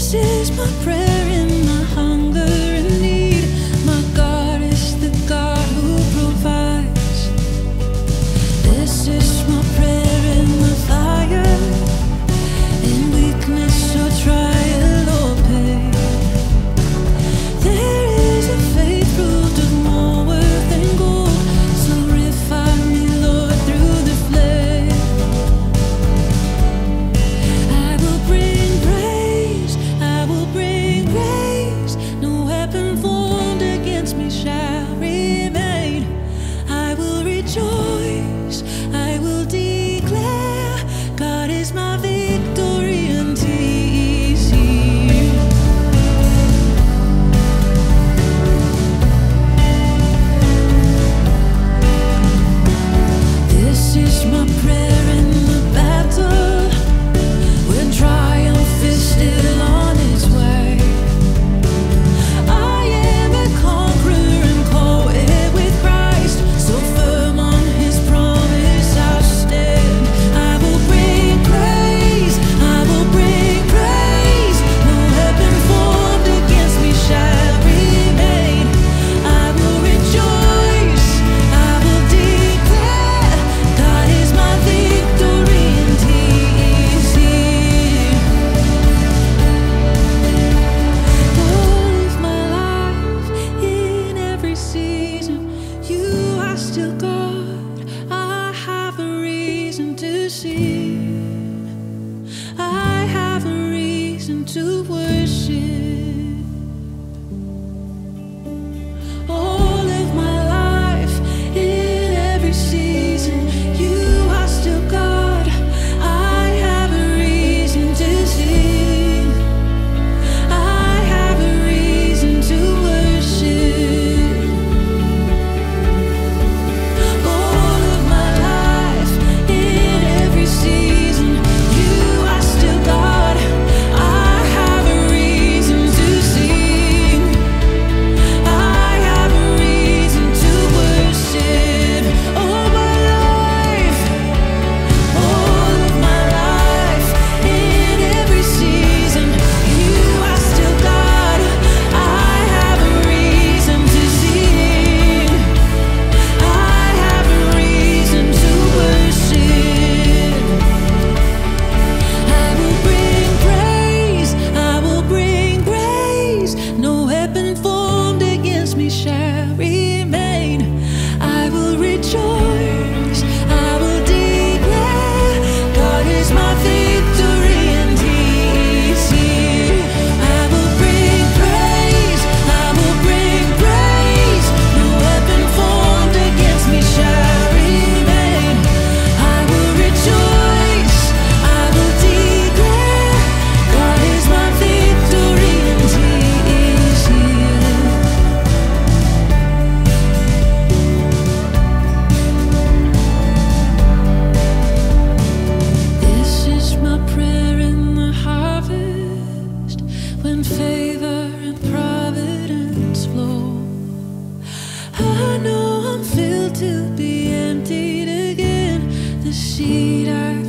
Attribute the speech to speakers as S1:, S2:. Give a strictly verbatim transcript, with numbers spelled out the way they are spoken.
S1: This is my prayer in my hunger and need. My God is the God who provides. This is my prayer in the fire, in weakness or trial or pain. There is a faith root of more worth than gold, so refine me, Lord, through the flame. I will bring praise, I will bring praise. No weapon formed against me shall remain. I will rejoice, I will declare, God is my victory until He's here. This is my prayer in the battle, when triumph is still on its way. I am a conqueror and co-heir with Christ, so firm on His promise I'll stand. I will bring praise, I will bring praise. No weapon formed against me shall remain. I will rejoice, I will declare, God is my victory and He is here. All of my life, in every season, You are still God. I have a reason to sing, I have a reason to worship. All of my life, in every season, You are still God. I have a reason to sing, I have a reason to worship. All of my life, in every season, You are still God. I have a reason to sing, I have a reason to worship. All my life, all of my life, in every season, You are still God. I have a reason to sing, I have a reason to worship. I will bring praise, I will bring praise. No weapon formed against me shall remain. I will rejoice, I will declare, God is my victory and He is here. I will bring praise, I will bring praise. No weapon formed against me shall remain. I will rejoice, I will declare, God is my victory and He is here. This is my prayer in the harvest, when favor and providence flow. I know I'm filled to be emptied again. The seed I've